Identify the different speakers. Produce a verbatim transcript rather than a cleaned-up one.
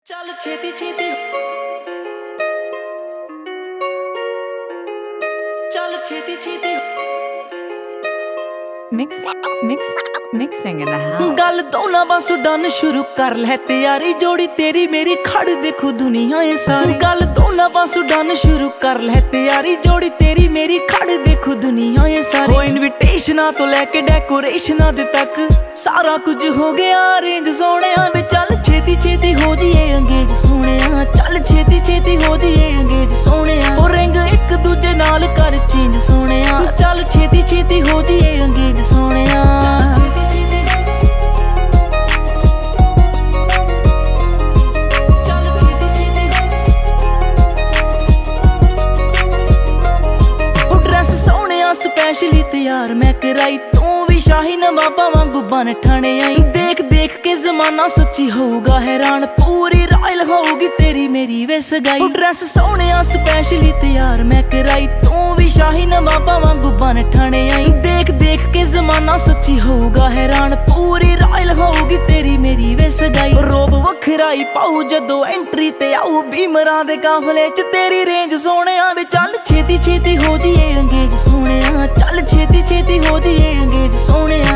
Speaker 1: चल छेती छेती चल छेती छेती
Speaker 2: Mix, mix, mixing in the house.
Speaker 1: गल दोना बासु डन शुरू कर ले तैयारी जोड़ी तेरी मेरी खड़ देखो दुनिया ये सारी गल दोना बासु डन शुरू कर ले तैयारी जोड़ी तेरी मेरी खड़ देखो दुनिया ये सारी हो इनविटेशना तो लेके डेकोरेशना दे तक सारा कुछ हो गया अरेंज सोने वे चल छेती छेती हो जाइए अंगेज सोने चल छेती छेती हो जाइए अंगेज सोने ओ रिंग एक दूजे नाल कर चेंज सोने चल छेती छेती हो जाइए अंगेज सोने स्पेशली तैयार मैं कराई तू भी शाही नवाबा वांगू बन ठाने आई देख देख के जमाना सच्ची होगा हैरान पूरी रॉयल होगी तेरी मेरी वे सगाई ड्रेस सोने स्पेशली तैयार मैं कराई तू भी शाही नवाबा वांगू बन ठाने आई देख देख के जमाना सच्ची होगा हैरान पूरी रॉयल होगी तेरी मेरी वे सगाई रोब वखराई पाऊ जदों एंट्री ते आऊ भीमरां दे काफले च तेरी रेंज सोने वे चल छेती छेती हो जाइए अंगेज सोने चल छेती छेती हो जाइए अंगेज सोने